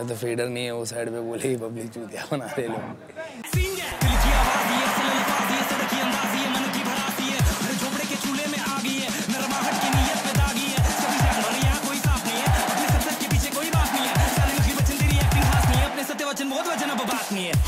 में तो फेडर नहीं है, वो साइड पे बोले ही पब्लिक चूतिया बना रहे लोग। बहुत वचन अब बात नहीं है।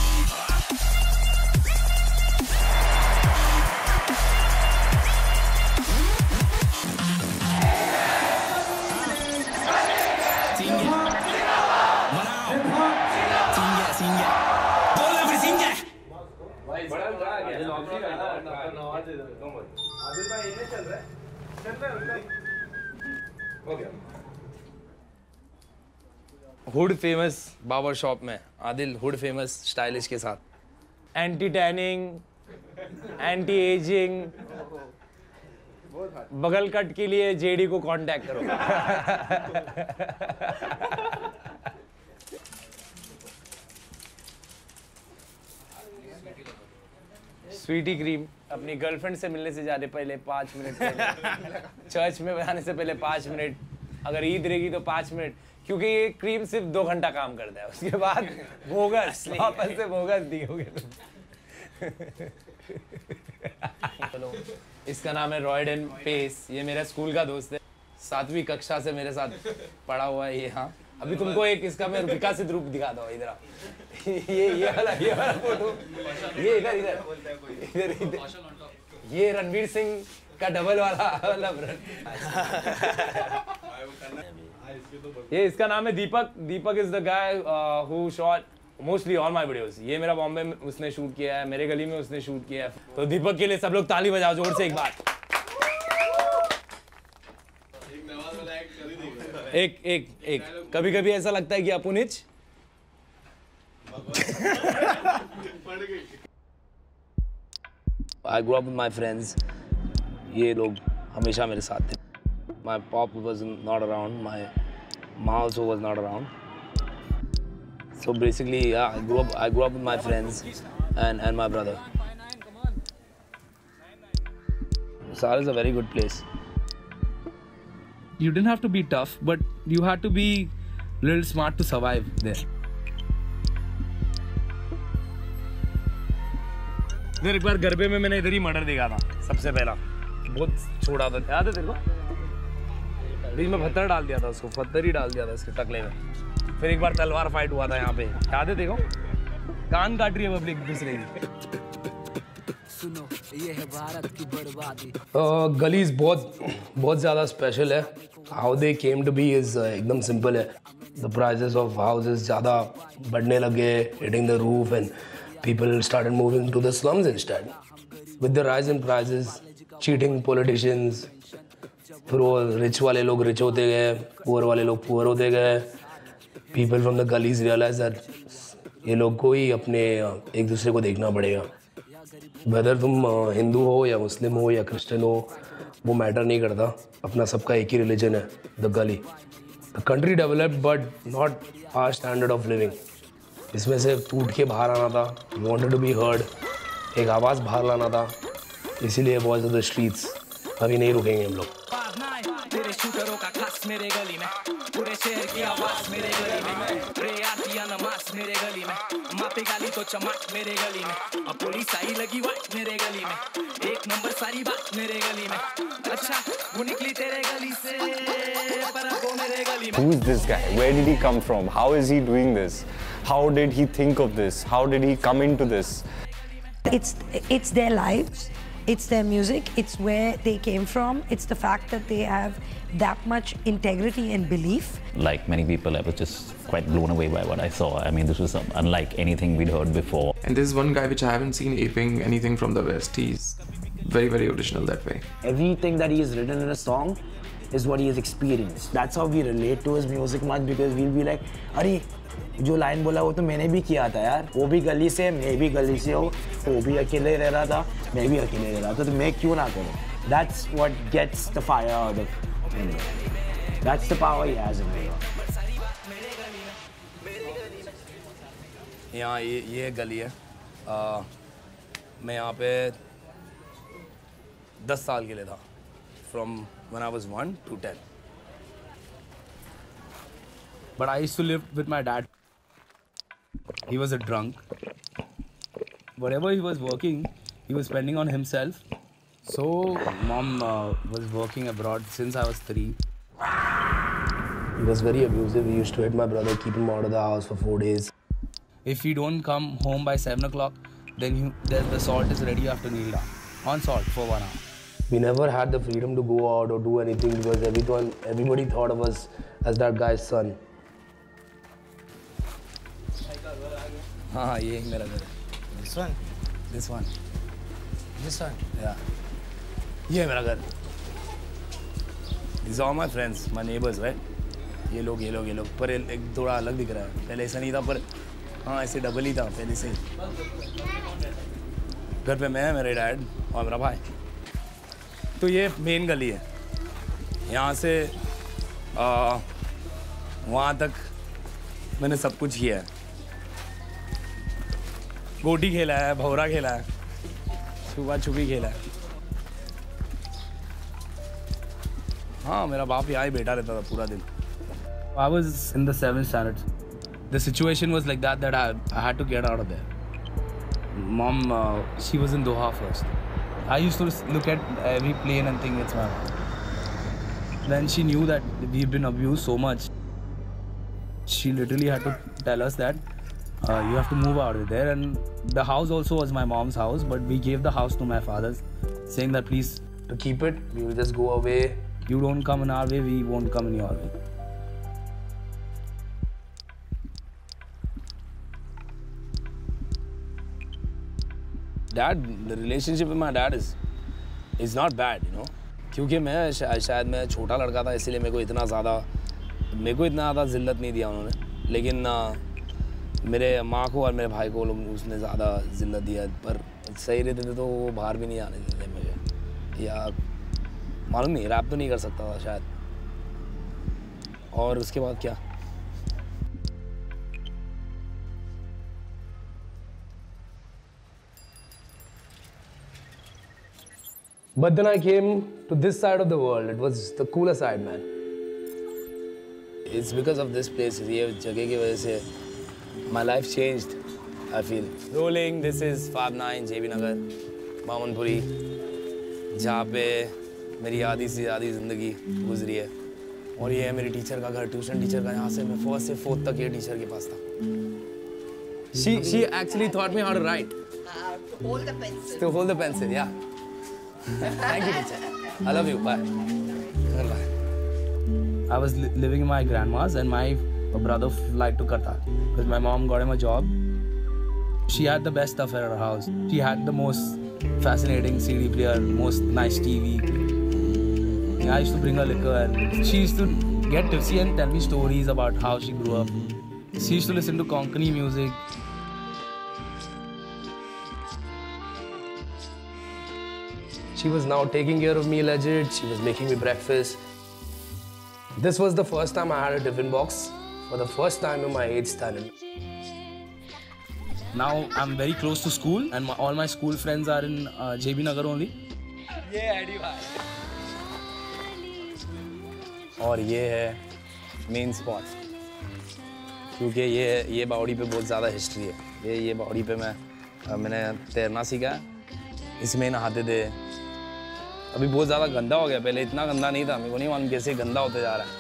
हुड फेमस बाबर शॉप में आदिल हुड फेमस स्टाइलिश के साथ एंटी टैनिंग, एंटी एजिंग, बगल कट के लिए जेडी को कांटेक्ट करो। स्वीटी क्रीम अपनी गर्लफ्रेंड से मिलने से जाने पहले 5 मिनट पहले, चर्च में जाने से पहले 5 मिनट, अगर ईद रहेगी तो 5 मिनट, क्योंकि ये क्रीम सिर्फ 2 घंटा काम करता है, उसके बाद बोगस वापस से बोगस दियोगे तुम। चलो, इसका नाम है रॉयड एंड पेस, ये मेरा स्कूल का दोस्त है, 7वीं कक्षा से मेरे साथ पढ़ा हुआ है ये। हाँ, अभी तुमको एक इसका मैं विकसित रूप दिखाता हूँ, इधर ये वाला फोटो, ये इधर ये रणवीर सिंह का डबल वाला मतलब ये इसका नाम है Deepak. Deepak is the guy who shot mostly all my videos. ये मेरा बॉम्बे में उसने शूट किया है, मेरे गली में उसने शूट किया है। तो दीपक के लिए सब लोग ताली बजाओ जोर से एक बार। एक कभी कभी ऐसा लगता है कि अपुनिच I grew up with my friends. ये लोग हमेशा मेरे साथ थे। My pop was not around. My mom also was not around. So basically, yeah, I grew up with my friends and my brother. Sar is a very good place. You didn't have to be tough, but you had to be a little smart to survive there. एक बार गरबे में मैंने इधर ही murder देखा था सबसे पहला, बहुत छोड़ा था, याद है तेरे को? बीच में पत्थर डाल दिया था उसको, पत्थर ही डाल दिया था इसके टकले में। फिर एक बार तलवार फाइट हुआ था यहाँ पे, याद है देखो? कान काट रही है पब्लिक दूसरे की। सुनो, ये है भारत की बर्बादी। गलीज बहुत ज़्यादा स्पेशल है। How they came to be is एकदम सिंपल है। द प्राइजेस ऑफ हाउसेस ज़्यादा बढ़ने लगे, hitting the roof and people started moving to the slums instead. With the rise in prices, cheating politicians, फिर वो rich वाले लोग rich होते गए, poor वाले लोग poor होते गए. People from the gullies realized that ये लोग को ही अपने एक दूसरे को देखना पड़ेगा. Whether तुम हिंदू हो या मुस्लिम हो या क्रिश्चियन हो, वो मैटर नहीं करता. अपना सबका एक ही रिलीजन है, the gully. The country developed but not our standard of living. इसमें से टूट के बाहर आना था, wanted to be heard, एक आवाज़ बाहर लाना था, इसीलिए बॉयज ऑफ द स्ट्रीट्स अभी नहीं रुकेंगे हम लोग। तेरे शूटरों का खास मेरे गली में, पूरे शहर की आवाज़ मेरे गली में, रे आती है नमाज़ मेरे गली में, माँ पे गाली तो चमक मेरे गली में, अब पुलिस आई लगी वाट मेरे गली में, एक नंबर सारी बात मेरे गली में, अच्छा वो निकली तेरे गली से, पर अब वो मेरे गली में। Who is this guy? Where did he come from? How is he doing this? How did he think of this? How did he come into this? It's their lives, it's their music, it's where they came from, it's the fact that they have that much integrity and belief. Like many people, I was just quite blown away by what I saw. I mean, this was unlike anything we'd heard before. And this is one guy which I haven't seen aping anything from the West. He's very, very original that way. Everything that he has written in a song is what he has experienced. That's how we relate to his music much, because we'll be like, अरे जो line बोला वो तो मैंने भी किया था यार, वो भी गली से, मैं भी गली से हूँ, वो भी अकेले रह रहा था, मैं भी अकेले रह रहा था, तो मैं क्यों ना करूँ? That's what gets the fire out of him. That's the power he has in him. यहाँ ये गली है, मैं यहाँ पे 10 साल के लिए था, from when I was 1 to 10. But I used to live with my dad. he was a drunk. Whatever he was working, he was spending on himself. So mom was working abroad since I was 3. He was very abusive. He used to hit my brother, keep him out of the house for 4 days. If we don't come home by 7 o'clock, then the salt is ready after kneel down. On salt for 1 hour. We never had the freedom to go out or do anything because everybody thought of us as that guy's son. हाँ ये मेरा घर है. This one? This one. This one? Yeah. ये मेरा घर. These are all my friends, my neighbors, right? ये लोग पर एक थोड़ा अलग दिख रहा है. पहले ऐसा नहीं था पर हाँ ऐसे डबल ही था पहले से. घर पे मैं, मेरे डैड और मेरा भाई. तो ये मेन गली है. यहाँ से वहाँ तक मैंने सब कुछ किया है. गोटी खेला है, भौरा खेला है, छुपा छुपी खेला है. हाँ मेरा बाप यहाँ ही बैठा रहता था पूरा दिन. I was in the 7th standard. The situation was like that I had to get out of there. Mom, she was in Doha first. I used to look at every plane and think it's my mom. When she knew that we've been abused so much, she literally had to tell us that you have to move out of there. And the house also was my mom's house, but we gave the house to my father, saying that please, To keep it, we will just go away. you don't come in our way, we won't come in your way. Dad, the relationship with my dad is not bad, you know. क्योंकि मैं शायद मैं छोटा लड़का था इसलिए मेरे को इतना ज़्यादा जिल्लत नहीं दिया उन्होंने. लेकिन मेरे माँ को और मेरे भाई को उसने ज़्यादा जिल्लत दिया. पर सही रहते थे तो वो बाहर भी नहीं आने देते मुझे. या मालूम नहीं, रैप तो नहीं कर सकता था शायद. और उसके बाद क्या? But then I came to this side of the world. It was the cooler side, man. It's because of this place. ये जगह की वजह से my life changed, I feel. Rolling, this is Fab 9, JB Nagar, मामनपुरी, जहाँ पे मेरी आधी से आधी ज़िंदगी गुजरी है. और ये है मेरी टीचर का घर, ट्यूशन टीचर का. यहाँ से मैं 1st से 4th तक ये टीचर के पास था. She actually taught me how to write. To hold the pencil. To hold the pencil, yeah. Thank you, teacher. I love you. Bye. Bye. I was living in my grandma's and my brother flight to Qatar because my mom got him a job. She had the best stuff at her house. She had the most fascinating CD player, most nice TV. I used to bring her liquor and she used to get tipsy and tell me stories about how she grew up. She used to listen to Konkani music. She was now taking care of me legit. She was making me breakfast. This was the first time I had a tiffin box for the first time in my 8th standard. Now I'm very close to school and all my school friends are in JB Nagar only. Yeah, I do. और ये है main spot. क्योंकि ये बावड़ी पे बहुत ज़्यादा history है. ये बावड़ी पे मैंने तैरना सीखा. इसमें नहाते थे. अभी बहुत ज़्यादा गंदा हो गया. पहले इतना गंदा नहीं था. मेरे को नहीं मालूम कैसे गंदा होते जा रहा है.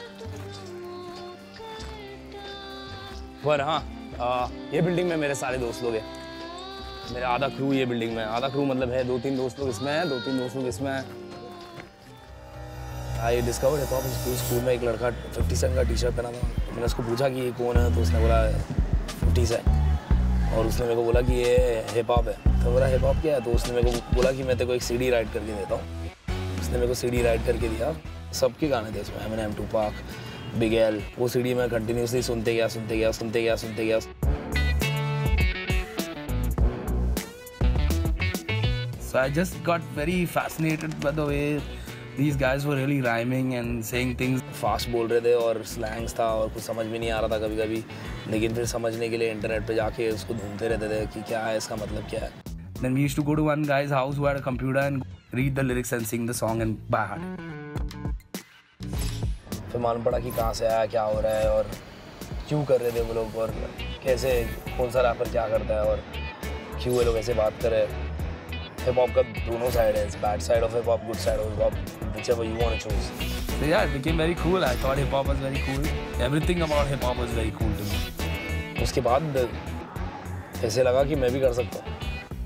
पर हाँ, ये बिल्डिंग में मेरे सारे दोस्त लोग हैं. मेरा आधा क्रू ये बिल्डिंग में. आधा क्रू मतलब है 2-3 दोस्त लोग इसमें हैं, 2-3 दोस्त लोग इसमें हैं. I discovered hip hop school में. एक लड़का 50 सेंट का टी-शर्ट पहना था. मैंने उसको पूछा कि ये कौन है, तो उसने बोला 50 सेंट. और उसने मेरे को बोला कि ये हिप हॉप है. तो बोला हिप हॉप क्या है? तो उसने मेरे को बोला कि मैं तेरे को एक CD राइट करके देता हूँ. उसने मेरे को CD राइट करके दिया. सबके गाने थे उसमें. Eminem, Tupac, Big L. वो CD मैं कंटिन्यूसली सुनते गया. So I just got very fascinated by the way these guys were really rhyming and saying things. Fast बोल रहे थे और slangs था और कुछ समझ भी नहीं आ रहा था कभी-कभी. लेकिन फिर समझने के लिए इंटरनेट पे जाके उसको ढूंढते रहते थे कि क्या है, इसका मतलब क्या है. Then we used to go to one guy's house who had a computer and read the lyrics and sing the song and by heart. फिर मालूम पड़ा कि कहाँ से आया, क्या हो रहा है. और क्यों कर रहे थे वो लोग और कैसे कौन सा रैपर क्या करता है और क्यों वो लोग ऐसे बात कर रहे हैं। हिप हॉप का दोनों साइड है, bad side of hip hop, good side of hip hop, whichever you want to choose. So yeah, it became very cool. I thought hip hop was very cool. Everything about hip hop was very cool to me. उसके बाद ऐसे लगा कि मैं भी कर सकता हूँ।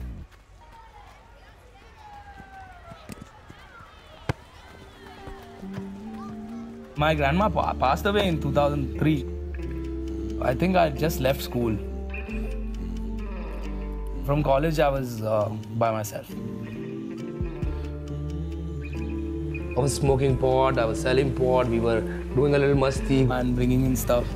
My grandma passed away in 2003. I think I just left school. From college, I was by myself. I was smoking pot, I was selling pot, we were doing a little masti and bringing in stuff.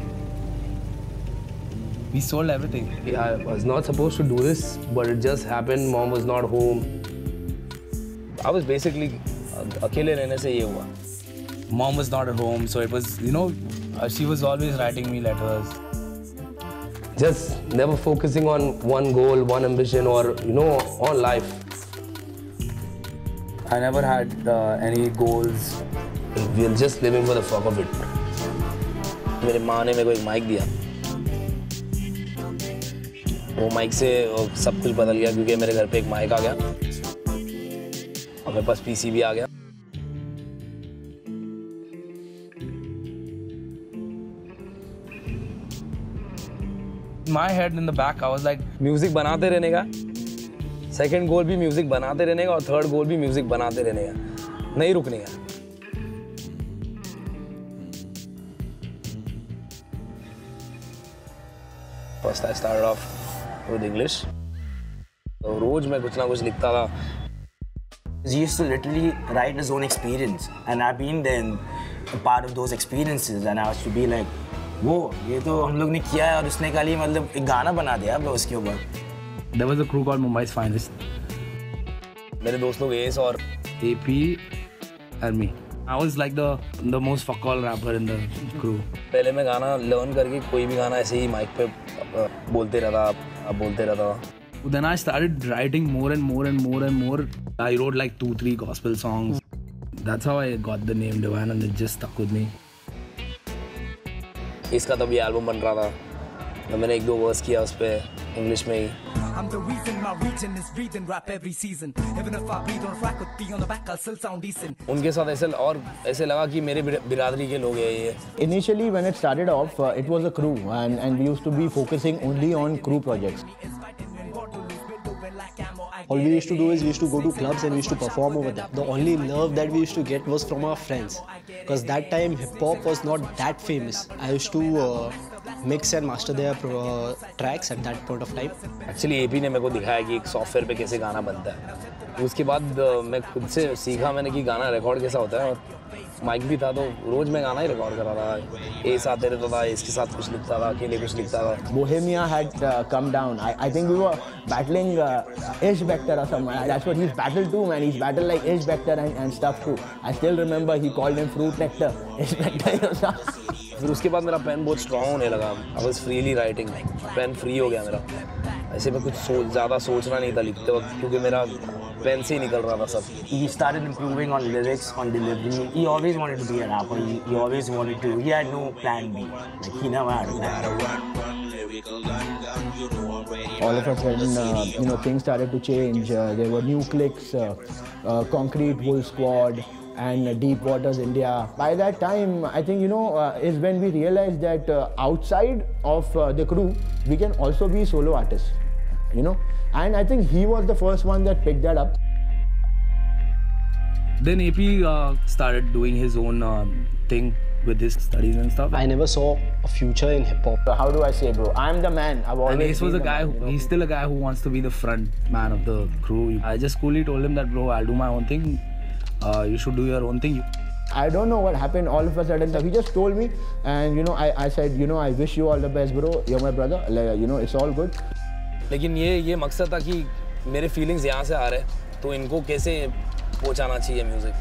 We sold everything. I was not supposed to do this, but it just happened. Mom was not home. I was basically अकेले रहने से ये हुआ। Mom was not at home, so it was, you know, she was always writing me letters. Just never focusing on one goal, one ambition, or, you know, on life. I never had any goals. We were just living for the fuck of it. मेरे माँ ने मेरे को एक mic दिया। वो mic से सब कुछ बदल गया क्योंकि मेरे घर पे एक माइक आ गया और मेरे पास पीसी भी आ गया। My head in the back, I was like, music बनाते रहने का, सेकंड गोल भी म्यूजिक बनाते रहने का और थर्ड गोल भी म्यूजिक बनाते रहने का, नहीं रुकने का। First I started off with English. तो रोज मैं कुछ ना कुछ लिखता था। He used to literally write his own experience, and I've been there, a part of those experiences, and I used to be like, वो ये तो हम लोग ने किया है और उसने खाली मतलब एक गाना बना दिया अब उसके ऊपर। There was a crew called Mumbai's Finest. मेरे दोस्त लोग एस और AP and me. I was like the most fuck all rapper in the crew. पहले मैं गाना लर्न करके कोई भी गाना ऐसे ही माइक पे बोलते रहता, अब बोलते रहता। Then I started writing more and more and more and more. I wrote like 2-3 gospel songs. That's how I got the name Divine, and it just stuck with me. इसका तब ये एल्बम बन रहा था, तो मैंने 1-2 वर्स किया उस पे इंग्लिश में ही। I'm the reason my region is breathing rap every season. Even if I bleed on track with P on the back, I'll still sound decent. उनके साथ ऐसे लगा कि मेरे बिरादरी के लोग हैं ये। Initially, when it started off, it was a crew, and we used to be focusing only on crew projects. All we used to do is we used to go to clubs and we used to perform over there. The only love that we used to get was from our friends, because that time hip hop was not that famous. I used to mix and master their tracks at that point of time. Actually AP ने मेरे को दिखाया कि एक software पे कैसे गाना बनता है। उसके बाद मैं खुद से सीखा मैंने कि गाना रिकॉर्ड कैसा होता है, और माइक भी था तो रोज मैं गाना ही रिकॉर्ड कर रहा था। एस आते रहता था, इसके साथ कुछ लिखता था, अकेले कुछ लिखता था। Bohemia had come down. I think we were battling Ish Vector or something. That's what he's battled too, man. He's battled like Ish Vector and stuff too. I still remember he called him Fruit Nectar. Ish Vector. फिर उसके बाद मेरा pen बहुत strong होने लगा। I was freely writing. Pen free हो गया मेरा। ऐसे में कुछ ज़्यादा सोचना नहीं था लिखते वक्त, क्योंकि मेरा पेन से ही निकल रहा था सब। He started improving on lyrics, on delivery. He always wanted to be a rapper. He always wanted to. He had no plan B. Like he never had a plan. All of a sudden, things started to change. There were new cliques, Concrete Bull Squad, and Deep Waters India. By that time, I think, is when we realized that outside of the crew, we can also be solo artists, And I think he was the first one that picked that up. Then AP started doing his own thing with his studies and stuff. I never saw a future in hip hop. How do I say, bro? I'm the man. I've always and Ace was a guy. He's still a guy who wants to be the front man of the crew. I just coolly told him that, bro, I'll do my own thing. You should do your own thing. I don't know what happened. All of a sudden, he just told me, and I said, I wish you all the best, bro. You're my brother. It's all good. लेकिन ये मकसद था कि मेरे feelings यहाँ से आ रहे हैं, तो इनको कैसे पहुँचाना चाहिए music.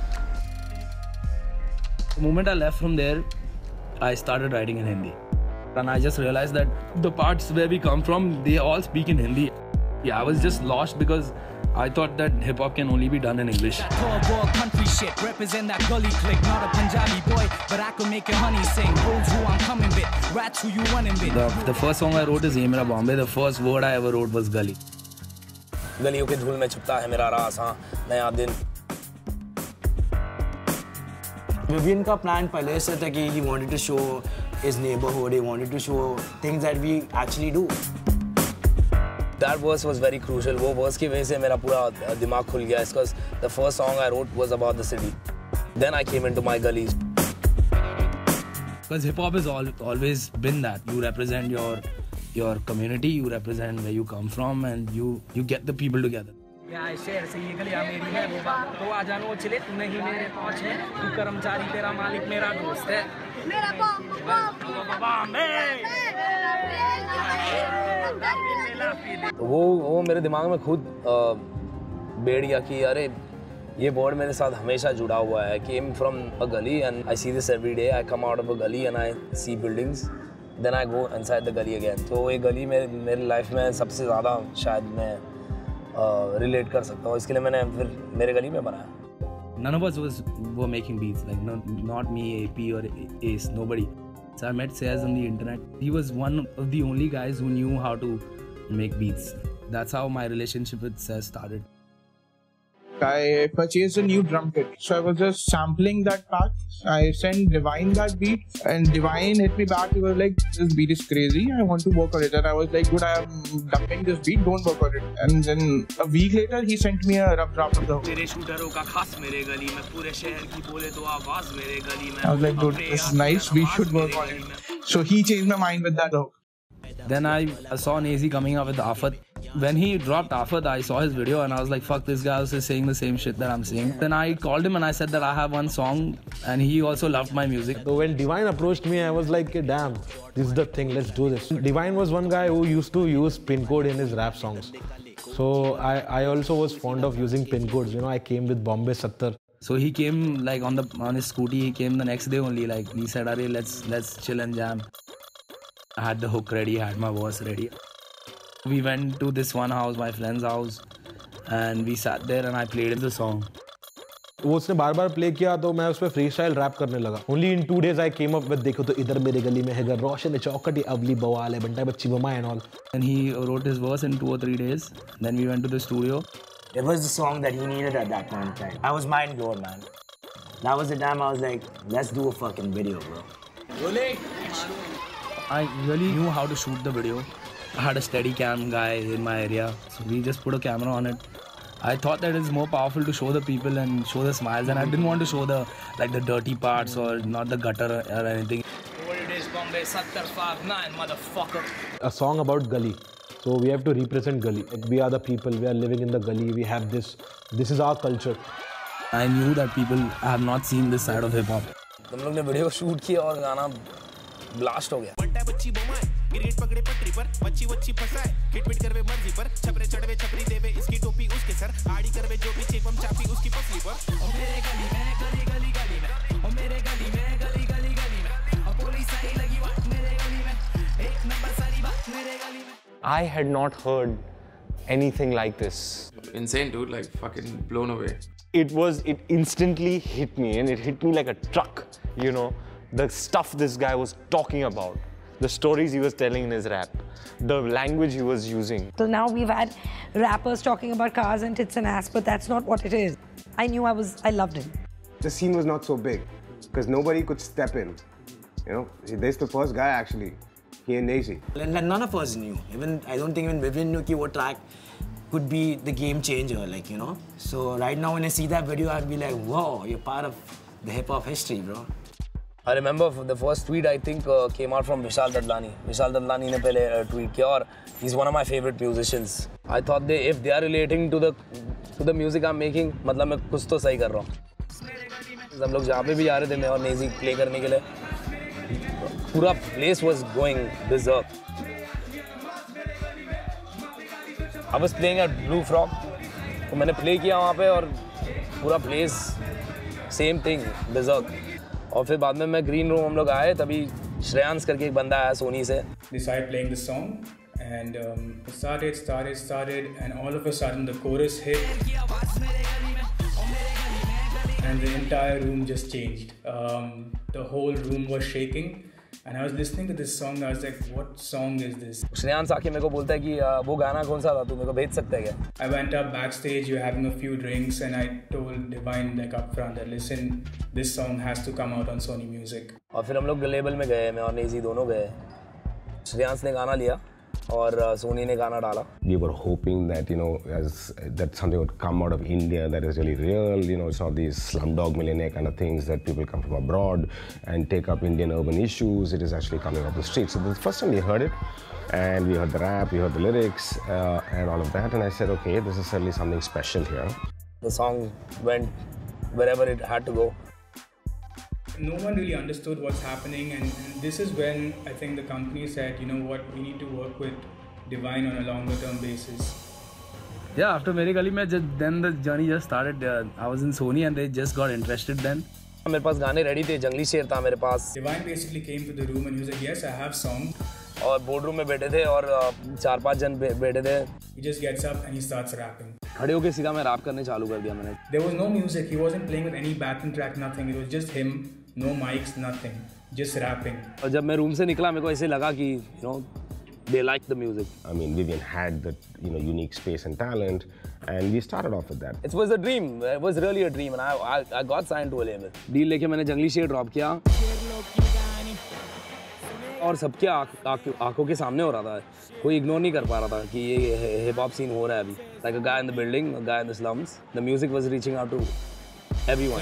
The moment I left from there, I started writing in Hindi, and I just realized that the parts where we come from, they all speak in Hindi. Yeah, I was just lost because I thought that hip hop can only be done in English. Tall country shit, represent that gully clique. Not a Punjabi boy, but I could make your honey sing. Rules who I'm coming with, rats who you running with. The first song I wrote is Ye Mera Bombay. The first word I ever wrote was Gully. गलियों के धूल में छुपता है मेरा राज, हाँ नया दिन. Vivian का plan पहले से था कि he wanted to show his neighborhood, he wanted to show things that we actually do. That verse was very crucial. वो verse की वजह से मेरा पूरा दिमाग खुल गया. Because the first song I wrote was about the city. Then I came into my gullies. Because hip hop has always been that. You represent your community, you represent where you come from, and you get the people together. शहर से ये गलियां मेरी है वो बात तो आ जानो चले तू नहीं मेरे पहुंच है तू कर्मचारी तेरा मालिक मेरा दोस्त है मेरा वो मेरे दिमाग में खुद बैठ गया कि अरे ये वर्ड मेरे साथ हमेशा जुड़ा हुआ है. Came from a gully and I see this every day. I come out of a gully and I see buildings. Then I go inside the gully again. तो ये गली मेरी लाइफ में सबसे ज़्यादा शायद मैं रिलेट कर सकता हूँ. इसके लिए मैंने फिर मेरे गली में बनाया. None of us were making beats, like not me, AP or Ace, nobody. So I met Sayaz on the internet. He was one of the only guys who knew how to make beats. That's how my relationship with Sayaz started. I purchased a new drum kit, so I was just sampling that part. I sent Divine that beat, and Divine hit me back. He was like, "This beat is crazy. I want to work on it." And I was like, "Good, I am dumping this beat. Don't work on it." And then a week later, he sent me a rough draft of the hook. I was like, "Dude, this is nice. We should work on it." So he changed my mind with that hook. Then I saw Nazy coming up with Afat. When he dropped Afat, I saw his video and I was like, fuck, this guy was saying the same shit that I'm saying. Then I called him and I said that I have one song and he also loved my music. So when Divine approached me, I was like, damn, this is the thing, let's do this. Divine was one guy who used to use pin code in his rap songs. So I also was fond of using pin codes. You know, I came with Bombay 70. So he came like on his scooty, he came the next day only. Like he said, "Arey, let's chill and jam." I had the hook ready, I had my verse ready. We went to this one house, my friend's house, and we sat there and I played the song. वो उसने बार-बार play किया तो मैं उस पे free style rap करने लगा. Only in 2 days I came up with देखो तो इधर मेरे गली में है घर रोशन चौकटी अवली बवाल है बंटा बच्ची बमा and all. And he wrote his verse in 2 or 3 days. Then we went to the studio. It was the song that he needed at that point in time. I was mind blown, man. That was the time I was like, let's do a fucking video, bro. I really knew how to shoot the video. I had a steady cam guy in my area, so we just put a camera on it. I thought that it's more powerful to show the people and show the smiles, and I didn't want to show the dirty parts or not the gutter or anything. Old days Bombay 759 motherfucker. A song about gully. So we have to represent gully. Like we are the people, we are living in the gully, we have this is our culture. I knew that people have not seen this side of hip hop. हम लोग ने video shoot किया और गाना blast हो गया. गिरेट पकड़े पटरी पर बच्ची वच्ची फंसाए किटपिट करवे मर्जी पर छपरे चढ़वे छपरी देवे इसकी टोपी उसके सर आड़ी करवे जो भी चेपम चापी उसकी पसली पर ओ मेरे गली में गली गली गली में ओ मेरे गली में गली गली गली में ओ पुलिस आई लगी बात मेरे गली में एक नंबर सारी बात मेरे गली में. I had not heard anything like this. Insane, dude, like fucking blown away. It instantly hit me, and it hit me like a truck, you know, the stuff this guy was talking about, the stories he was telling in his rap, the language he was using. Till now we've had rappers talking about cars and tits and ass, but that's not what it is. I knew I loved him. The scene was not so big, because nobody could step in. You know, this is the first guy actually, he and Nazy. None of us knew. I don't think even Vivian knew that track could be the game changer, like, you know. So right now when I see that video, I'd be like, whoa, you're part of the hip hop history, bro. I remember the first tweet I think came out from Vishal Dadlani. Vishal Dadlani ने पहले tweet किया और he's one of my favorite musicians. I thought if they are relating to the music I'm making, मतलब मैं कुछ तो सही कर रहा हूँ. हम लोग जहाँ पे भी जा रहे थे मैं और Nazy play करने के लिए, पूरा place was going berserk. I was playing at Blue Frog, तो मैंने play किया वहाँ पे और पूरा place same thing berserk. और फिर बाद में मैं ग्रीन रूम हम लोग आए तभी श्रेयांश करके एक बंदा आया सोनी से. Decided playing this song And it started, and all of a sudden the chorus hit, and the entire room just changed. The whole room was shaking. And I was listening to this song. I was like, "What song is this?" Shreyansh आके मेरे को बोलता है कि वो गाना कौन सा था, तू मेरे को भेज सकता है क्या? I went up backstage. We were having a few drinks, and I told Divine like up front that listen, this song has to come out on Sony Music. और फिर हम लोग लेबल में गए, मैं और नेजी दोनों गए. श्रेयांश ने गाना लिया और सोनी ने गाना डाला. We were hoping that that something would come out of India that is really real. It's not these slumdog millionaire kind of things that people come from abroad and take up Indian urban issues. It is actually coming off the streets. So the first time we heard it, and we heard the rap, we heard the lyrics, and all of that, and I said, okay, this is certainly something special here. The song went wherever it had to go. No one really understood what's happening, and this is when I think the company said, you know what, we need to work with Divine on a longer term basis. Yeah, after Meri Gully, then the journey just started. I was in Sony and they just got interested then. मेरे पास गाने ready थे, जंगली शेर था मेरे पास. Divine basically came to the room and he was like, yes, I have song. और board room में बैठे थे और 4-5 जन बैठे थे. He just gets up and he starts rapping. खड़े होके सीधा मैं रैप करने चालू कर दिया मैंने. There was no music. He wasn't playing with any backing track, nothing. It was just him, no mics, nothing, just rapping. और जब मैं रूम से निकला मेरे को ऐसे लगा कि they liked the music. I mean, Vivian had the unique space and talent, and we started off with that. It was a dream. It was really a dream, and I got signed to a label. Deal लेके मैंने जंगली शेर drop किया. और सबके आंखों के सामने हो रहा था. कोई इग्नोर नहीं कर पा रहा था कि ये हिप हॉप सीन हो रहा है अभी. Like a guy in the building, a guy in the slums. The music was reaching out to everyone.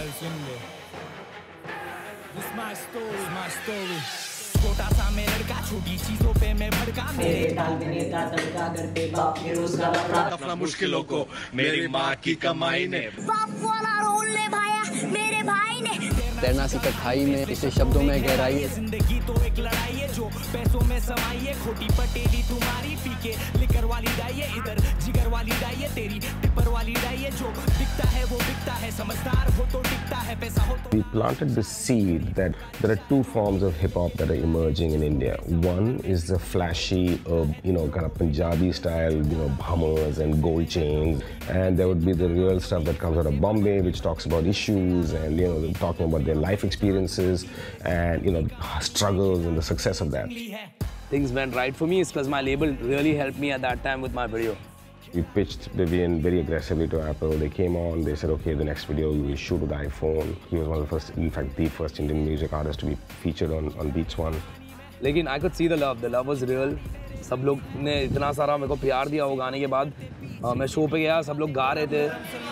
This my story, my story. छोटा सा मैं लड़का, छोटी चीजों पे मैं भड़का. मेरे डाल देने का तड़का, घर पे बाप के रोज का लफड़ा. अपना मुश्किलों को मेरी माँ की कमाई ने. बाप वाला रोल ने भाया मेरे भाई ने. तैरना सीखा खाई में, इसे शब्दों में गहराई है. जिंदगी तो एक लड़ाई है जो पैसों में समाई है. खोटी पटेली तुम्हारी पी के लिकर वाली डाई है. इधर जिगर वाली डाई है, तेरी टिपर वाली डाई है. जो दिखता है वो बिकता है, समझदार हो तो टिकता है, पैसा हो तो. We planted the seed that there are two forms of hip hop that are emerging in India. One is the flashy, kind of Punjabi style, bhammers and gold chains, and there would be the real stuff that comes out of Bombay, which talks about issues and talking about their life experiences and struggles and the success of that. Things went right for me because my label really helped me at that time with my video. We pitched Vivian very aggressively to Apple. They came on, they said, okay, the next video we will shoot with the iPhone. He was one of the first, in fact, the first Indian music artist to be featured on Beats One. लेकिन I could see the love was real. सब लोग ने इतना सारा मेरे को प्यार दिया वो गाने के बाद. मैं शो पे गया, सब लोग गा रहे थे.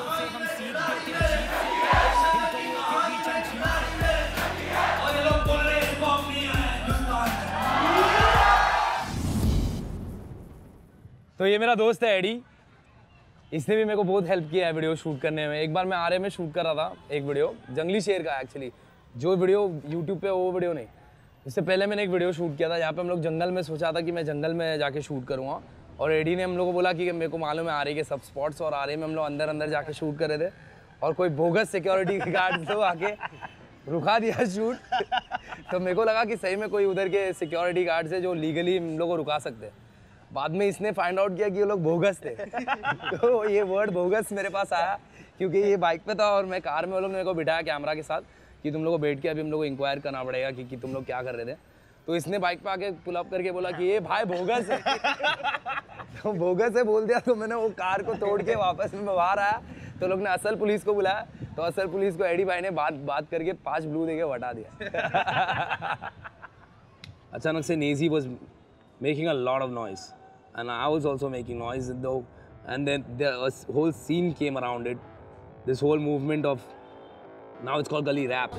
तो ये मेरा दोस्त है एडी. इसने भी मेरे को बहुत हेल्प किया है वीडियो शूट करने में. एक बार मैं आरे में शूट कर रहा था एक वीडियो, जंगली शेर का एक्चुअली. जो वीडियो यूट्यूब पे वो वीडियो नहीं. इससे पहले मैंने एक वीडियो शूट किया था जहाँ पे हम लोग जंगल में, सोचा था कि मैं जंगल में जाके शूट करूँगा. और एडी ने हम लोग को बोला कि मेरे को मालूम है आरे के सब स्पॉट्स, और आरे में हम लोग अंदर जाके शूट कर रहे थे. और कोई बोगस सिक्योरिटी गार्ड तो आके रुका दिया शूट. तो मेरे को लगा कि सही में कोई उधर के सिक्योरिटी गार्ड है जो लीगली हम लोग को रुका सकते हैं. बाद में इसने फाइंड आउट किया कि ये लोग बोगस थे. तो ये वर्ड बोगस मेरे पास आया क्योंकि ये बाइक पे था और मैं कार में, वो लोग ने मेरे को बिठाया कैमरा के साथ कि तुम लोग को बैठ के अभी हम लोग को इंक्वायर करना पड़ेगा कि तुम लोग क्या कर रहे थे. तो इसने बाइक पे आके पुल अप करके बोला कि ये भाई बोगस है. तो बोगस है बोल दिया. तो मैंने वो कार को तोड़ के वापस में बाहर आया. तो लोग ने असल पुलिस को बुलाया. तो असल पुलिस को एडी भाई ने बात करके 5 ब्लू दे के हटा दिया. अचानक से Naezy was making a lot of noise. And I was also making noise though, and then the whole scene came around it. This whole movement of, now it's called Gully Rap.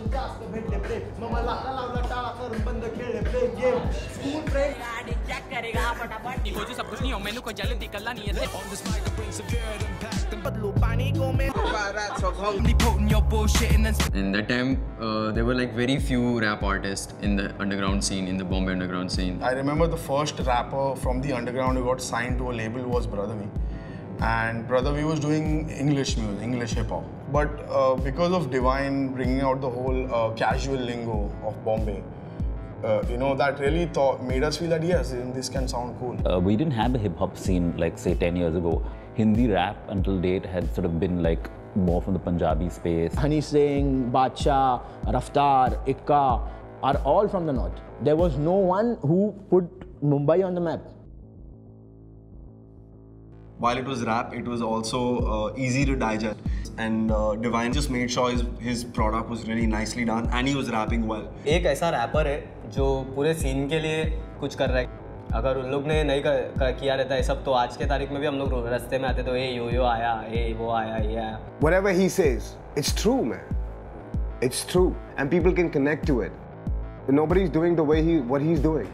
In that time, there were like very few rap artists in the underground scene, in the Bombay underground scene. I remember the first rapper from the underground who got signed to a label was Brother V. And Brother V was doing English music, English hip hop. But because of Divine bringing out the whole casual lingo of Bombay, that really made us feel that yes, this can sound cool. We didn't have a hip hop scene like say 10 years ago. Hindi rap until date had sort of been like more from the Punjabi space. Honey Singh, Badshah, Raftar, Ikka are all from the north. There was no one who put Mumbai on the map. While it was rap, it was also easy to digest. And Divine just made sure his product was really nicely done and he was rapping well. एक ऐसा wrapper है जो पूरे scene के लिए कुछ कर रहा है. अगर उन लोग ने नहीं किया रहता है सब तो आज के तारीख में भी हम लोग रास्ते में आते तो ये यो आया, ये वो आया, ये आया. Whatever he says, it's true, man. It's true, and people can connect to it. But nobody's doing the way what he's doing.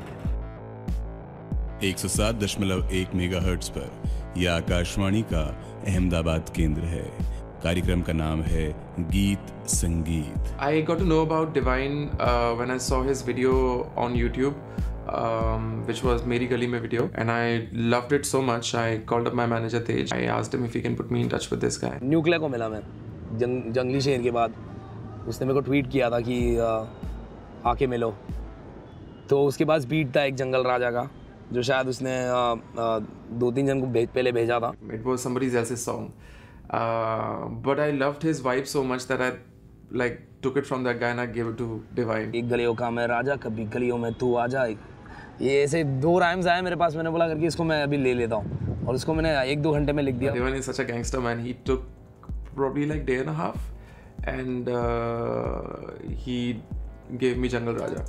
107.1 megahertz पर यह आकाशवाणी का अहमदाबाद केंद्र है. कार्यक्रम का नाम है गीत संगीत. I got to know about Divine when I saw his video on YouTube, which was Meri Gully Mein video, and I loved it so much. I called up my manager Tej. I asked him if he can put me in touch with this guy. Nucleya को मिला मैं जंगली शेर के बाद. उसने मेरे को ट्वीट किया था कि आके मिलो. तो उसके पास बीट था एक जंगल राजा का जो शायद उसने 2-3 जन को पहले भेजा था. It was somebody else's song. But I loved his vibe so much that I took it from that guy and I gave it to Divine. एक गलियों का मैं राजा कभी गलियों में तू आ जा. ये ऐसे 2 राइम्स आए मेरे पास. मैंने बोला करके इसको मैं अभी ले लेता हूँ और उसको मैंने 1-2 घंटे में लिख दिया. Divine is such a gangster man. He took probably like day and a half and he gave me Jungle Raja.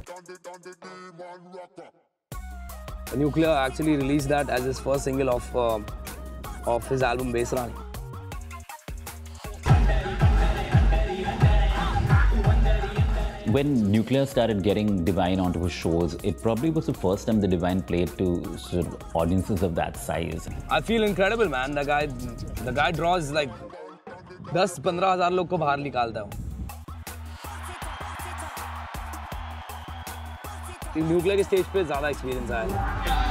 Nuclear actually released that as his first single of his album Besrani. When Nuclear started getting Divine onto his shows, it probably was the first time the Divine played to sort of audiences of that size. I feel incredible, man. The guy draws like 10-15 हजार लोग को बाहर निकालता है. Nuclear के stage पे ज़्यादा experience आया.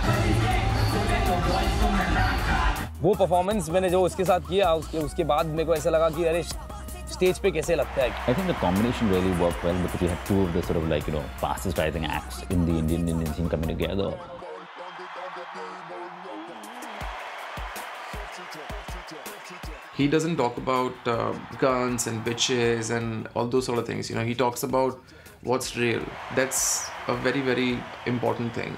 वो परफॉर्मेंस मैंने जो उसके साथ किया उसके बाद मेरे को ऐसा लगा कि अरे स्टेज पे कैसे लगता है. I think the combination really worked well because you had two of the sort of fastest rising acts in the Indian scene coming together. He doesn't talk about guns and bitches and all those sort of things. He talks about what's real. That's a very, very important thing.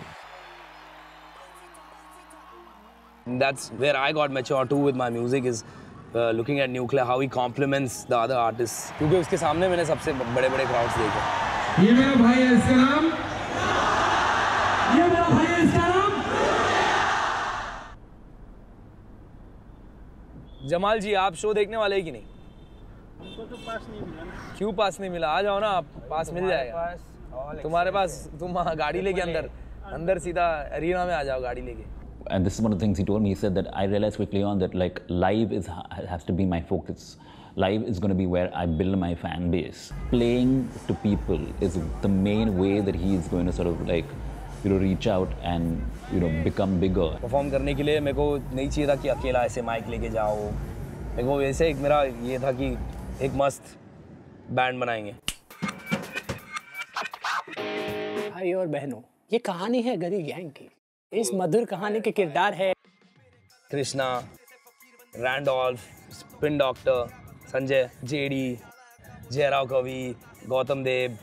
That's where I got mature too with my music is looking at Nuclear, how he compliments the other artists. क्योंकि उसके सामने मैंने सबसे बड़े-बड़े crowds देखे. ये मेरा भाई है, इसका नाम. ये मेरा भाई है, इसका नाम. जमाल जी, आप शो देखने वाले हैं कि नहीं? हमको तो पास नहीं मिला ना. क्यों पास नहीं मिला? आ जाओ ना, आप पास मिल जाएगा. तुम्हारे पास तुम गाड़ी लेके अंदर सीधा अरीना में आ जाओ गाड़ी लेके. And this is one of the things he told me. He said that I realized quickly on that live has to be my focus. Live is going to be where I build my fan base. Playing to people is the main way that he is going to sort of reach out and become bigger. Perform करने के लिए मेरे को नहीं चाहिए था कि अकेला ऐसे माइक लेके जाओ. मेरे को वैसे एक मेरा ये था कि एक मस्त बैंड बनाएंगे. भाई और बहनों, ये कहानी है गली गैंग की. इस मधुर कहानी के किरदार है Krishna, Randolph, spin doctor, Sanjay, JD, Jayrao Kavi, Gautam Dev.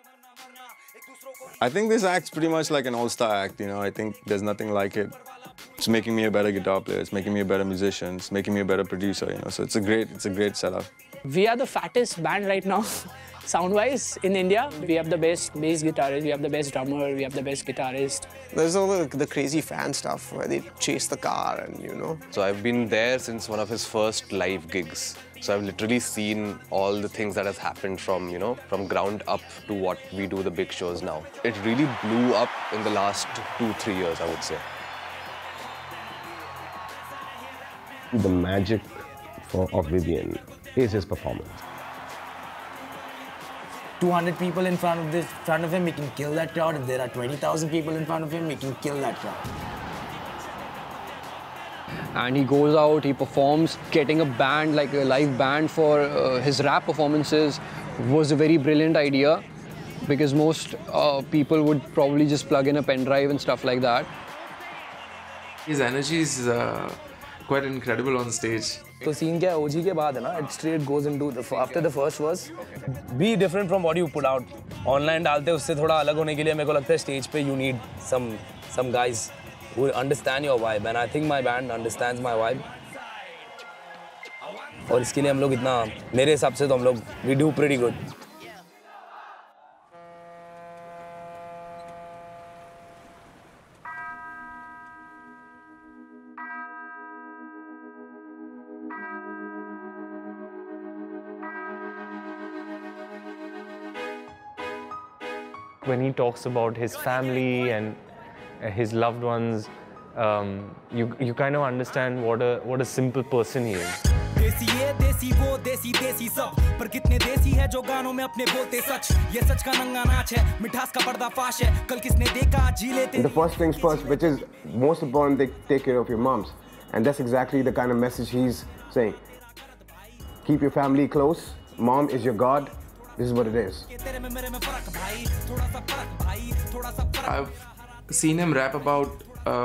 I think this act's pretty much like an all-star act, I think there's nothing like it. It's making me a better guitar player, it's making me a better musician, it's making me a better producer, so it's a great setup. We are the fattest band right now. Sound-wise, in India, we have the best bass guitarist, we have the best drummer, we have the best guitarist. There's all the crazy fan stuff where they chase the car and So I've been there since one of his first live gigs. So I've literally seen all the things that has happened from, from ground up to what we do the big shows now. It really blew up in the last 2-3 years, I would say. The magic of Vivian is his performance. 200 people in front of him, he can kill that crowd. If there are 20,000 people in front of him, he can kill that crowd. And he goes out, he performs. Getting a band, like a live band for his rap performances was a very brilliant idea because most people would probably just plug in a pen drive and stuff like that. His energy is quite incredible on stage. तो scene क्या है OG के बाद है ना, it straight goes into after the first verse, be different from what you put out. Online डालते उससे थोड़ा अलग होने के लिए मेरे को लगता है स्टेज पे you need some guys who understand your vibe, and I think my band understands my vibe. और इसके लिए हम लोग इतना, मेरे हिसाब से तो हम लोग we do pretty good. When he talks about his family and his loved ones, you kind of understand what a simple person he is. देसी ये देसी वो देसी देसी सब पर कितने देसी है जो गानों में अपने बोलते सच ये सच का नंगा नाच है मिठास का पर्दाफाश है कल किसने देखा जी लेते The first things first, which is most important, they take care of your moms, and that's exactly the kind of message he's saying. Keep your family close. Mom is your God. This is what it is. I've seen him rap about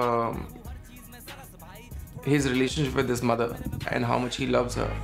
his relationship with his mother and how much he loves her.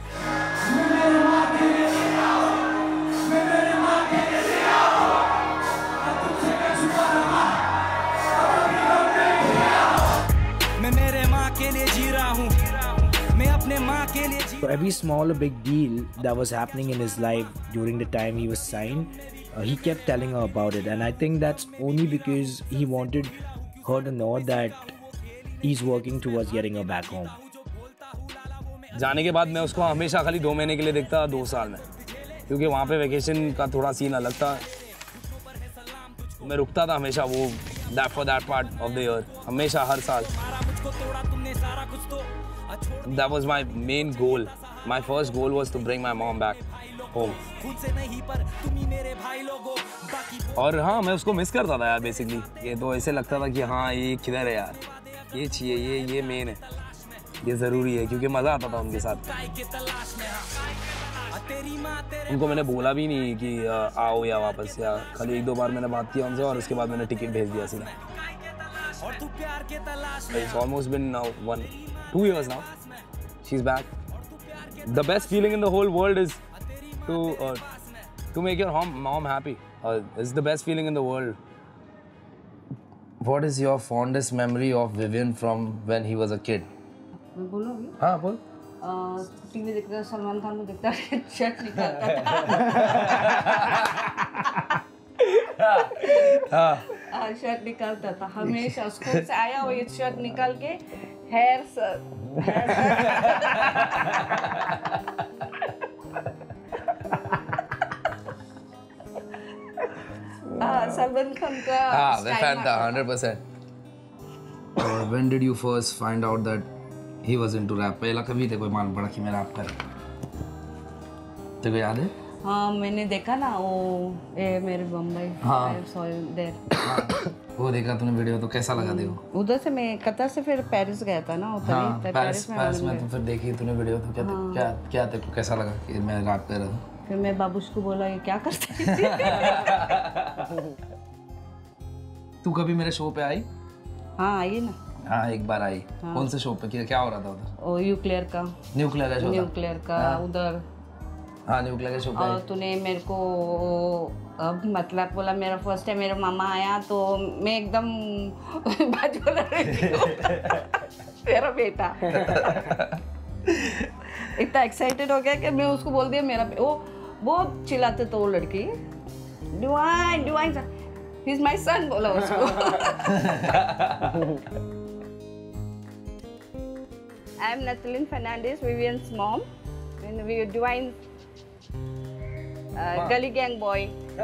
So every small or big deal that was happening in his life during the time he was signed, he kept telling her about it, and I think that's only because he wanted her to know that he's working towards getting her back home. जाने के बाद मैं उसको हमेशा खाली 2 महीने के लिए देखता 2 साल में, क्योंकि वहाँ पे वैकेशन का थोड़ा सीन अलग था. मैं रुकता था हमेशा वो for that part of the year, हमेशा हर साल. That was my main goal. My first goal was to bring my mom back home. और हाँ मैं उसको मिस करता था यार बेसिकली. ये तो ऐसे लगता था कि हाँ ये किधर है यार, ये चाहिए, ये मेन है, ये ज़रूरी है, क्योंकि मज़ा आता था उनके साथ. उनको मैंने बोला भी नहीं कि आओ या वापस, या खाली 1-2 बार मैंने बात किया उनसे और उसके बाद मैंने टिकट भेज दिया सीधा. It's almost been now 2 years now. She's back. The best feeling in the whole world is to make your mom happy. It's the best feeling in the world. What is your fondest memory of Vivian from when he was a kid? मैं बोलूँ अभी? हाँ बोल. TV देखते हैं सलमान खान को देखता है शर्ट निकालता था. शर्ट निकालता था हमेशा. स्कूल से आया वो ये शर्ट निकाल के हेयर सलमान खान का fan था 100%. When did you first find out that he was into rap? पहला कभी तेरे को मालूम पड़ा कि मैं रैप कर, तेरे को याद है? हाँ मैंने देखा ना वो मेरे मुंबई. हाँ. I saw you there. वो देखा तूने वीडियो, तो कैसा लगा देखो? उधर से मैं कतर से फिर पेरिस गया था ना उधर. हाँ, पेरिस में तो फिर देखी तूने वीडियो, तो क्या तेरे को कैसा लगा कि मैं रैप कर रहा हूँ? फिर मैं बाबूश को बोला ये क्या करते हैं? तू कभी मेरे शो पे आई? हाँ आई ना. हाँ एक बार आई. हाँ. कौन से शो पे, क्या हो रहा था उधर? ओ न्यूक्लियर का शो. न्यूक्लियर का उधर. हाँ न्यूक्लियर के शो पे. और तूने मेरे को अब मतलब बोला मेरा फर्स्ट टाइम मेरा मामा आया तो मैं एकदम बाजू तेरा बेटा इतना एक्साइटेड हो गया कि मैं उसको बोल दिया मेरा. वो बहुत चिल्लाते तो वो लड़की Divine he is my son बोला उसको. I am Nataline Fernandes, Vivian's mom, and we Divine Gully Gang boy.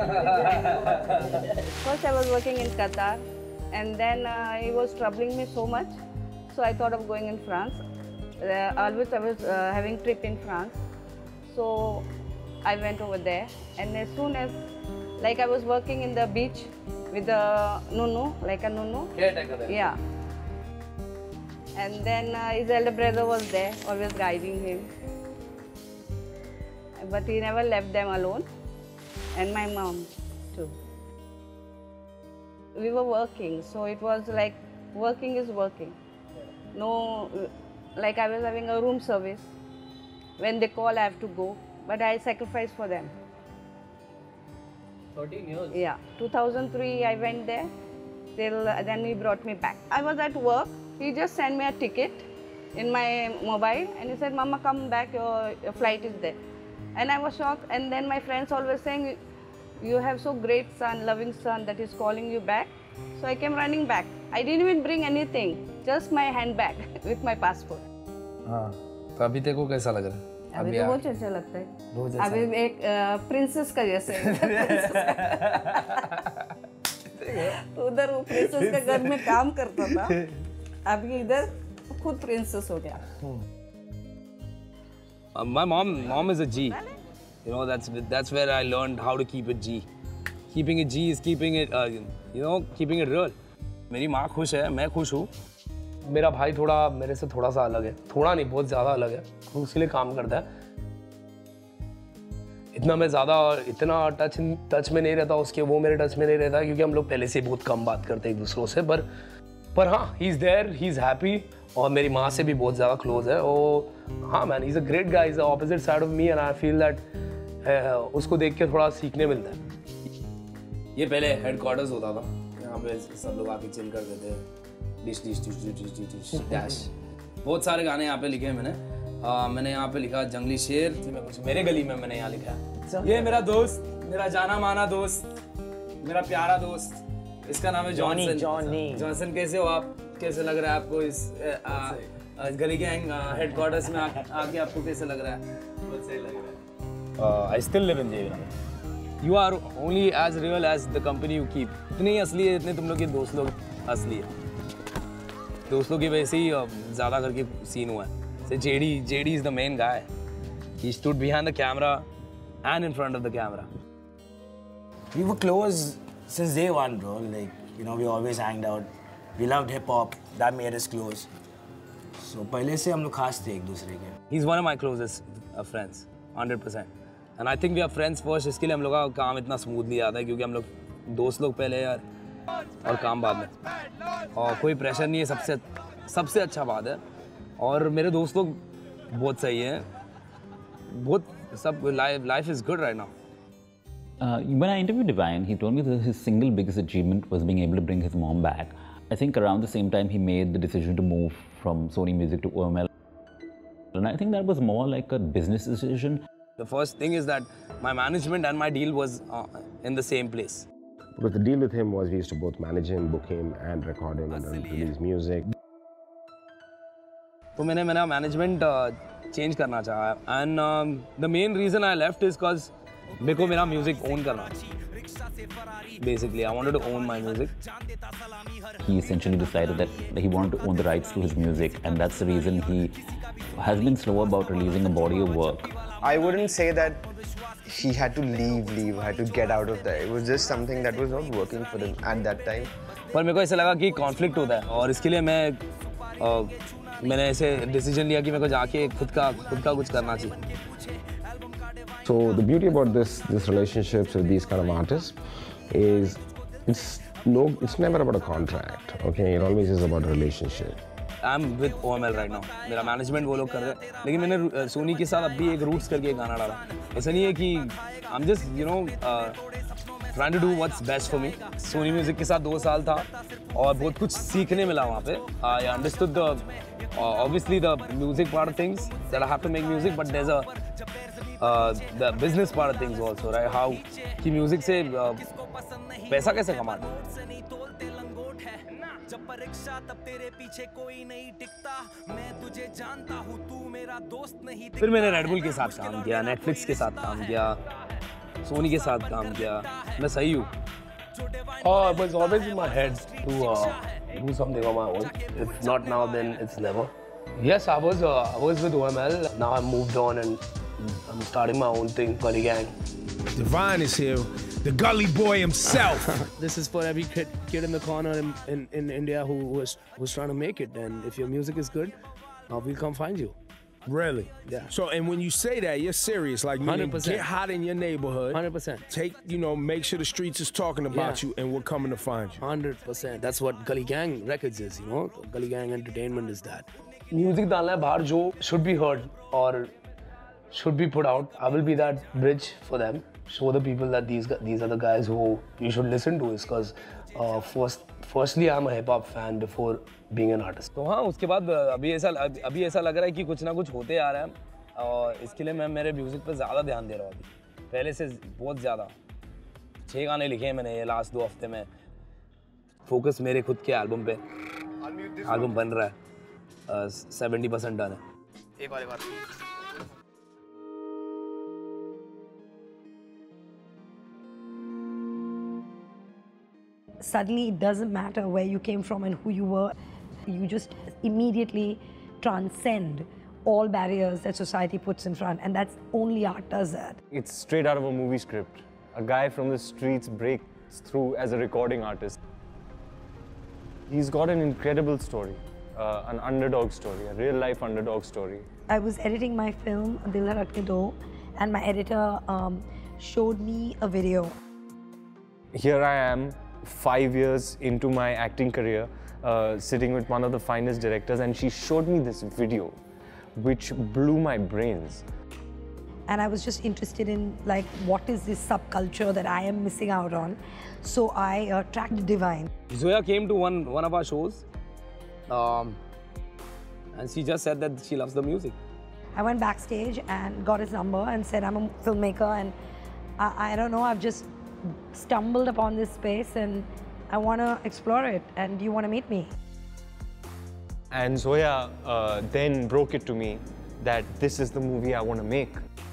First I was working in Qatar, and then he was troubling me so much, so I thought of going in France. Always I was having trip in France, so I went over there, and as soon as like I was working in the beach with a nunu, like a nunu. Yeah. And then his elder brother was there, always guiding him. But he never left them alone, and my mom too. we were working, so it was like working is working. No, like I was having a room service. When they call, I have to go, but I sacrifice for them. 13 years? Yeah, 2003 I went there, till then he brought me back. I was at work, he just sent me a ticket in my mobile and he said, Mama, come back, your flight is there. And I was shocked, and then my friends always saying, you have so great son, loving son that is calling you back. So I came running back. I didn't even bring anything, just my handbag with my passport. हाँ, तो अभी तेरे को कैसा लग रहा है? अभी तो बहुत अच्छा लगता है। बहुत अच्छा। अभी एक प्रिंसेस का जैसे। उधर वो प्रिंसेस के घर में काम करता था, अभी इधर खुद प्रिंसेस हो गया। My mom is a G. You know, that's where I learned how to keep it G. Keeping it G is keeping it, keeping it real. मेरी माँ खुश है, मैं खुश हूँ। मेरा भाई थोड़ा मेरे से थोड़ा सा अलग है, थोड़ा नहीं बहुत ज़्यादा अलग है, उसके लिए काम करता है। इतना टच में नहीं रहता उसके, वो मेरे टच में नहीं रहता क्योंकि हम लोग पहले से बहुत कम बात करते हैं एक दूसरों से, पर हाँ, he is there, he is happy, और मेरी माँ से भी बहुत ज़्यादा क्लोज है। और हाँ man, he is a great guy, is the opposite side of me and I feel that उसको देख के थोड़ा सीखने मिलता है। ये पहले हेडक्वार्टर्स होता था, यहाँ पे सब लोग आके चिल करते थे, dish dish dish dish dish dish dish dash. बहुत सारे गाने यहाँ पे लिखे हैं मैंने यहाँ पे लिखा जंगली शेर, मेरे गली में मैंने यहाँ लिखा है, ये मेरा दोस्त, मेरा जाना माना दोस्त, मेरा प्यारा दोस्त, इसका नाम है जॉनसन। जॉनसन कैसे हो आप? कैसे लग रहा है आपको इस गली गैंग हेडक्वार्टर्स में आके आपको कैसे लग रहा है? बहुत सही लग रहा है। I still live in Jaipur. You are only as real as the company you keep. इतने ही असली है, इतने तुम लोग के दोस्त लोग असली है। दोस्तों की वजह से ही ज़्यादा करके सीन हुआ है। So JD is the main guy. He stood behind the camera and in front of the camera. We were close since day one, bro. Like, you know, we always hanged out. We loved hip hop. That made us close. So पहले से हम लोग खास थे एक दूसरे के. He's one of my closest friends, 100%. And I think we are friends first. इसके लिए हम लोग का काम इतना smoothly आता है क्योंकि हम लोग दोस्त लोग पहले यार और काम बाद में, और कोई प्रेशर नहीं है, सबसे अच्छा बात है। और मेरे दोस्त लोग बहुत सही हैं, बहुत सब life is good right now. When I interviewed Divine, he told me that his single biggest achievement was being able to bring his mom back. I think around the same time he made the decision to move from Sony Music to OML. And I think that was more like a business decision. The first thing is that my management and my deal was in the same place. Because the deal with him was we used to both manage him, book him and record him and then release music. तो मैंने मेरा management change करना चाहा, and the main reason I left is because मेरे को मेरा music own करना था. Basically, I wanted to own my music. He essentially decided that he wanted to own the rights to his music, and that's the reason he has been slow about releasing a body of work. I wouldn't say that he had to leave, had to get out of there. It was just something that was not working for him at that time. पर मेरे को ऐसा लगा कि conflict होता है, और इसके लिए मैंने ऐसे decision लिया कि मेरे को जाके खुद का कुछ करना चाहिए. So the beauty about this relationships with these kind of artists is it's never about a contract. Okay, it always is about a relationship. I'm with OML right now. मेरा management वो लोग कर रहे हैं, लेकिन मैंने सोनी के साथ अभी एक roots करके एक गाना डाला. ऐसा नहीं है कि I'm just trying to do what's best for me. Sony music के साथ 2 साल था और बहुत कुछ सीखने मिला वहाँ पे. I understood obviously the music part of things, that I have to make music, but there's the business part of things also, right? How कि म्यूजिक से पैसा कैसे कमाते हैं. फिर मैंने रेड बुल के साथ काम किया, नेटफ्लिक्स के साथ काम किया, सोनी के साथ काम किया. मैं सही हूँ. It was always in my head to do something on my own. If not now, then it's never. Yes, I was with OML. Now I've moved on and I'm starting my own thing, Gully Gang. Divine is here, the Gully boy himself. This is for every kid in the corner in India who's trying to make it. And if your music is good, we'll come find you. Really? Yeah. So, and when you say that, you're serious. Like, meaning 100%. get hot in your neighborhood. 100%. Take, you know, make sure the streets is talking about Yeah. you and we're coming to find you. 100%. That's what Gully Gang Records is, you know? Gully Gang Entertainment is that. Music डालना है बाहर जो should be heard or should be put out. I will be that bridge for them. Show the people that these are the guys who you should listen to. Because firstly, I'm a hip hop fan before being an artist. तो हाँ उसके बाद अभी ऐसा लग रहा है कि कुछ ना कुछ होते आ रहा है और इसके लिए मैं मेरे म्यूजिक पे ज़्यादा ध्यान दे रहा हूँ अभी पहले से बहुत ज़्यादा 6 गाने लिखे हैं मैंने ये लास्ट 2 हफ्ते में फोकस मेरे खुद के एल्बम पे एल्बम बन रहा है 70% डन है एक बार Suddenly, it doesn't matter where you came from and who you were. You just immediately transcend all barriers that society puts in front, and that's only art does that. It's straight out of a movie script. A guy from the streets breaks through as a recording artist. He's got an incredible story, an underdog story, a real-life underdog story. I was editing my film, Dil Dhadakne Do, and my editor showed me a video. Here I am, 5 years into my acting career, sitting with one of the finest directors, and she showed me this video, which blew my brains. And I was just interested in like, what is this subculture that I am missing out on? So I tracked Divine. Zoya came to one of our shows, and she just said that she loves the music. I went backstage and got his number and said, I'm a filmmaker and I don't know, I've just stumbled upon this space and I want to explore it, and do you want to meet me? And Zoya then broke it to me that this is the movie I want to make.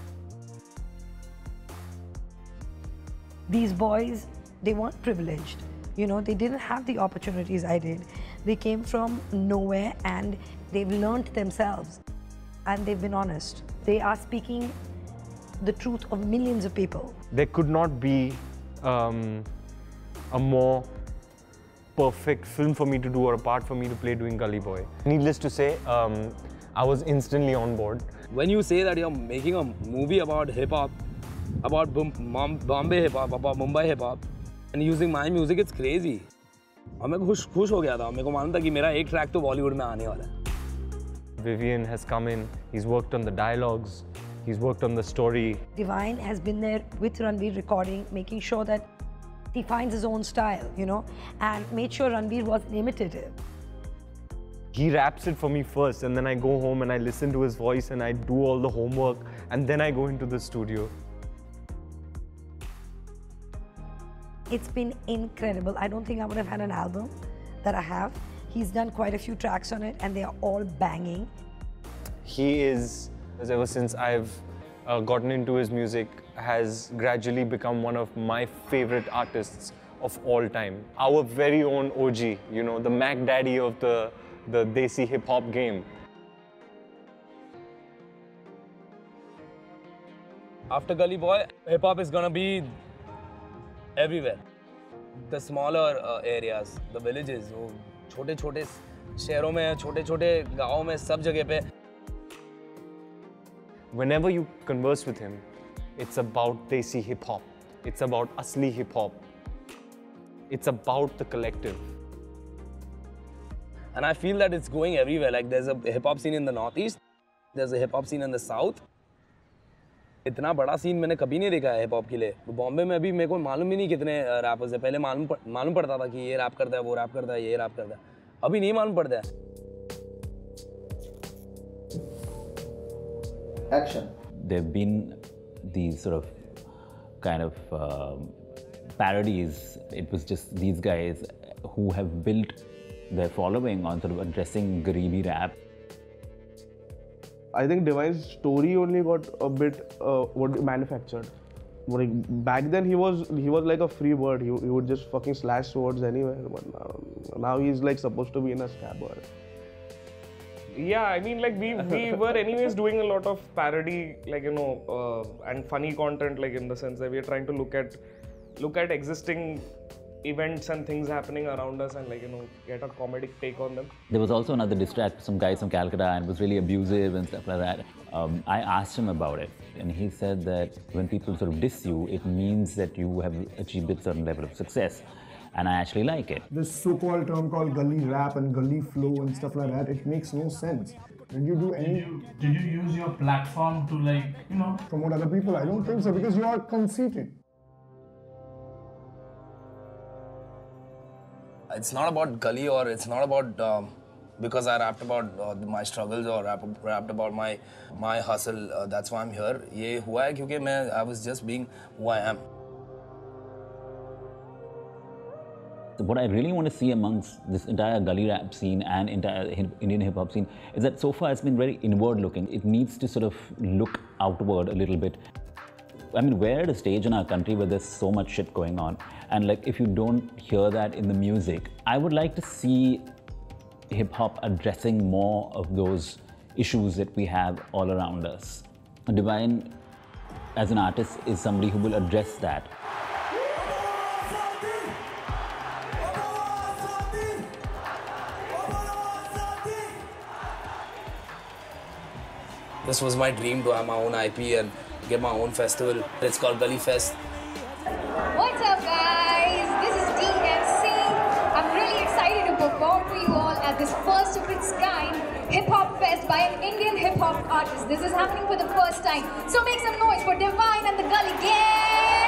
These boys, they weren't privileged. You know, they didn't have the opportunities I did. They came from nowhere and they've learned themselves and they've been honest. They are speaking the truth of millions of people. There could not be a more perfect film for me to do or a part for me to play doing Gully Boy. Needless to say, I was instantly on board. When you say that you're making a movie about hip-hop, about Bombay hip-hop, about Mumbai hip-hop, and using my music, it's crazy. और मैं खुश हो गया था, मेरे को मालूम था कि मेरा एक ट्रैक तो बॉलीवुड में आने वाला है. Vivian has come in, he's worked on the dialogues, he's worked on the story. Divine has been there with Ranveer recording, making sure that he finds his own style, you know, and made sure Ranveer wasn't imitative. He raps it for me first, and then I go home and I listen to his voice and I do all the homework, and then I go into the studio. It's been incredible. I don't think I would have had an album that I have. He's done quite a few tracks on it and they are all banging. He is, ever since I've gotten into his music, has gradually become one of my favorite artists of all time. Our very own OG, you know, the Mac Daddy of the Desi hip-hop game. After Gully Boy, hip-hop is gonna be everywhere. The smaller areas, the villages, वो छोटे-छोटे शहरों में, छोटे-छोटे गाँवों में, सब जगह पे. Whenever you converse with him, it's about Desi hip-hop. It's about Asli hip-hop. It's about the collective. And I feel that it's going everywhere. Like there's a hip-hop scene in the Northeast, there's a hip-hop scene in the South. इतना बड़ा scene मैंने कभी नहीं देखा है hip hop के लिए. बॉम्बे में अभी मेरे को मालूम ही नहीं कितने रैपर्स है. पहले मालूम पड़ता था कि ये रैप करता है, वो रैप करता है, ये रैप करता है. अभी नहीं मालूम पड़ता है. Action. There've been these sort of kind of parodies. It was just these guys who have built their following on sort of addressing Garibi rap. I think Divine's story only got a bit manufactured. Like back then he was like a free bird. He would just fucking slash swords anywhere. But now he's like supposed to be in a scabbard. Yeah, I mean, like we were anyways doing a lot of parody, like, you know, and funny content, like in the sense that we are trying to look at existing events and things happening around us and like, you know, get a comedic take on them. There was also another diss track, some guy from Calcutta, and was really abusive and stuff like that. I asked him about it, and he said that when people sort of diss you, it means that you have achieved a certain level of success, and I actually like it. This so-called term called gully rap and gully flow and stuff like that, it makes no sense. When you do any... Did you use your platform to, like, you know... promote other people? I don't think so, because you are conceited. It's not about gully, or it's not about because I rapped about my struggles or rapped about my hustle. That's why I'm here. ये हुआ है क्योंकि I was just being who I am. What I really want to see amongst this entire gully rap scene and entire Indian hip hop scene is that so far it's been very inward looking. It needs to sort of look outward a little bit. I mean, we're at a stage in our country where there's so much shit going on, and like if you don't hear that in the music, I would like to see hip hop addressing more of those issues that we have all around us. Divine, as an artist, is somebody who will address that. This was my dream to have my own IP and get my own festival. It's called Gully Fest. What's up, guys? This is DMC. I'm really excited to perform for you all at this first of its kind hip hop fest by an Indian hip hop artist. This is happening for the first time. So make some noise for Divine and the Gully Gang.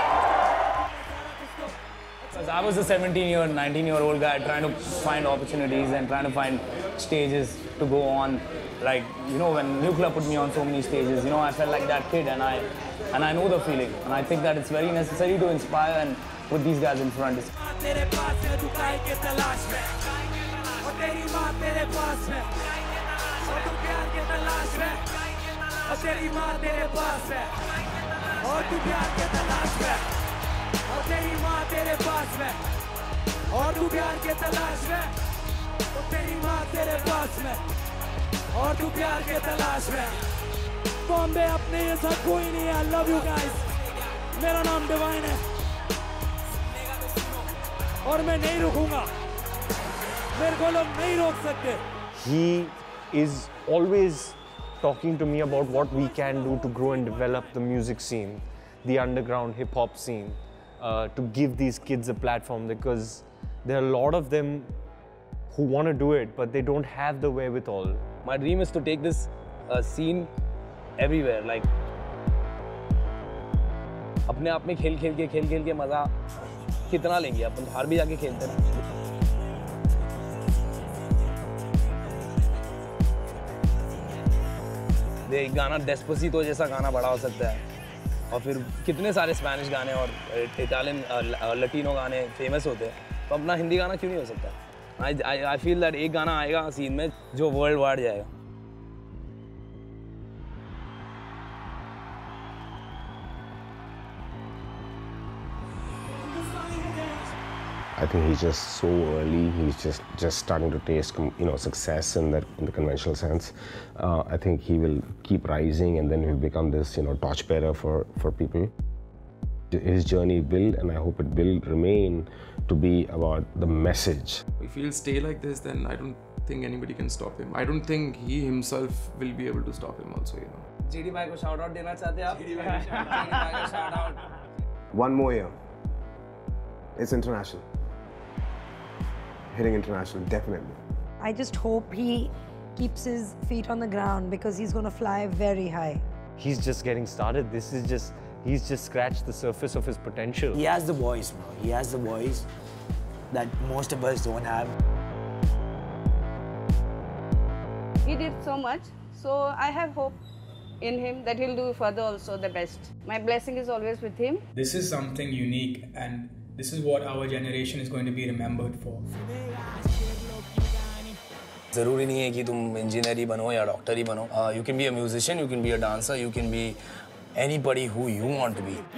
I was a 17-year, 19-year-old guy trying to find opportunities and trying to find stages to go on. Like, you know, when Nuclear put me on so many stages, you know, I felt like that kid, and I know the feeling. And I think that it's very necessary to inspire and put these guys in front. और तू प्यार के तलाश में बॉम्बे अपने ये सब कोई नहीं है I love you guys मेरा नाम डिवाइन है और मैं नहीं रुकूंगा मेरे को लोग नहीं रोक सकते He is always talking to me about what we can do to grow and develop the music scene, the underground hip hop scene, to give these kids a platform, because there are a lot of them who want to do it, but they don't have the wherewithal. My dream is to take this scene everywhere. Like, अपने आप में खेल खेल के मजा कितना लेंगे अपन बाहर भी जाके खेलते हैं. एक गाना डेस्पोसितो जैसा गाना बड़ा हो सकता है, और फिर कितने सारे स्पेनिश गाने और इटालियन लटीनो गाने फेमस होते हैं, तो अपना हिंदी गाना क्यों नहीं हो सकता? I feel that एक गाना आएगा सीन में जो वर्ल्ड वाइड जाएगा. I think he's just so early. He's just starting to taste, you know, success in the conventional sense. I think he will keep rising, and then he'll become this, you know, torchbearer for people. His journey will, and I hope it will remain to be about the message. If he'll stay like this, then I don't think anybody can stop him. I don't think he himself will be able to stop him also, you know. GD भाई को shout out देना चाहते हैं आप? GD भाई को shout out. One more year. It's international. Hitting international, definitely. I just hope he keeps his feet on the ground, because he's going to fly very high. He's just getting started. He's just scratched the surface of his potential. He has the voice, bro. He has the voice that most of us don't have. He did so much, so I have hope in him that he'll do further also the best. My blessing is always with him. This is something unique, and this is what our generation is going to be remembered for. ज़रूरी नहीं है कि तुम engineer ही बनो या doctor ही बनो. You can be a musician, you can be a dancer, you can be anybody who you want to be.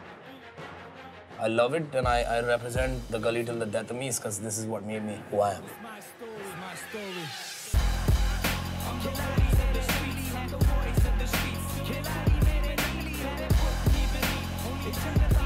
I love it, and I represent the gully till the death of me, because this is what made me who I am. It's